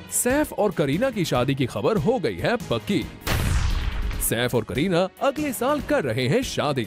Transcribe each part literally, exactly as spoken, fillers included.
सैफ और करीना की शादी की खबर हो गई है पक्की। सैफ और करीना अगले साल कर रहे हैं शादी।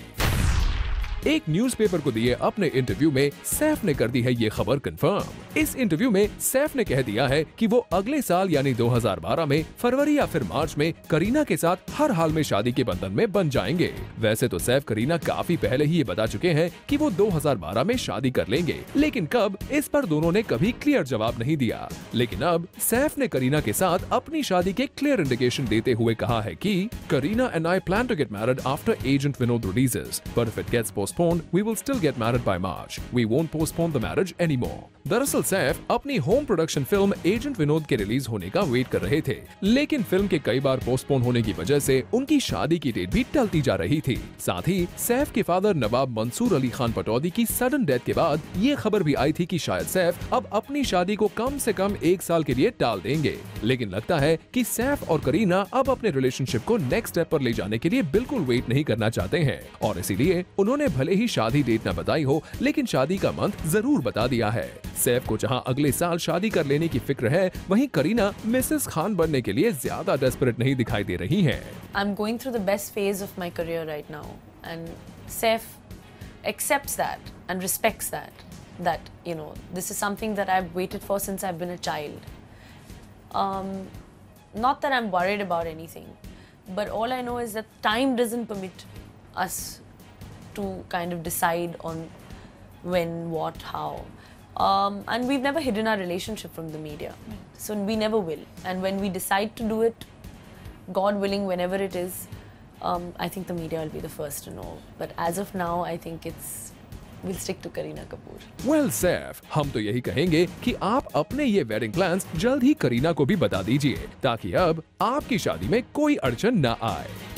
एक न्यूज़पेपर को दिए अपने इंटरव्यू में सैफ ने कर दी है ये खबर कंफर्म। इस इंटरव्यू में सैफ ने कह दिया है कि वो अगले साल यानी दो हज़ार बारह में फरवरी या फिर मार्च में करीना के साथ हर हाल में शादी के बंधन में बन जाएंगे। वैसे तो सैफ करीना काफी पहले ही ये बता चुके हैं कि वो दो हज़ार बारह में शादी कर लेंगे, लेकिन कब, इस पर दोनों ने कभी क्लियर जवाब नहीं दिया। लेकिन अब सैफ ने करीना के साथ अपनी शादी के क्लियर इंडिकेशन देते हुए कहा है कि Kareena and I plan to get married after Agent Vinod releases, but if it gets postponed we will still get married by March. We won't postpone the marriage anymore. दरअसल सैफ अपनी home production film Agent Vinod के release होने का wait कर रहे थे, लेकिन film के कई बार पोस्टपोन होने की वजह से उनकी शादी की डेट भी टलती जा रही थी। साथ ही सैफ के फादर नवाब मंसूर अली खान पटौदी की सडन डेथ के बाद ये खबर भी आई थी कि शायद सैफ अब अपनी शादी को कम से कम एक साल के लिए टाल देंगे। लेकिन लगता है कि सैफ और करीना अब अपने रिलेशनशिप को नेक्स्ट स्टेप पर ले जाने के लिए बिल्कुल वेट नहीं करना चाहते हैं, और इसीलिए उन्होंने भले ही शादी डेट न बताई हो, लेकिन शादी का मंथ जरूर बता दिया है। सैफ को जहां अगले साल शादी कर लेने की फिक्र है, वहीं करीना मिसेस खान बनने के लिए ज्यादा डेस्परेट नहीं दिखाई दे रही हैं। I'm going through the best phase of my career right now, and Saif accepts that and respects that. That you know, this is something that I've waited for since I've been a child. Um, not that I'm worried about anything, but all I know is that time doesn't permit us to kind of decide on when, what, how. Um, and we've never hidden our relationship from the media, so we never will. And when we decide to do it, God willing, whenever it is, um, I think the media will be the first to know. But as of now, I think it's we'll stick to Kareena Kapoor. Well, Saif, हम तो यही कहेंगे कि आप अपने ये wedding plans जल्द ही करीना को भी बता दीजिए, ताकि अब आपकी शादी में कोई अड़चन न आए।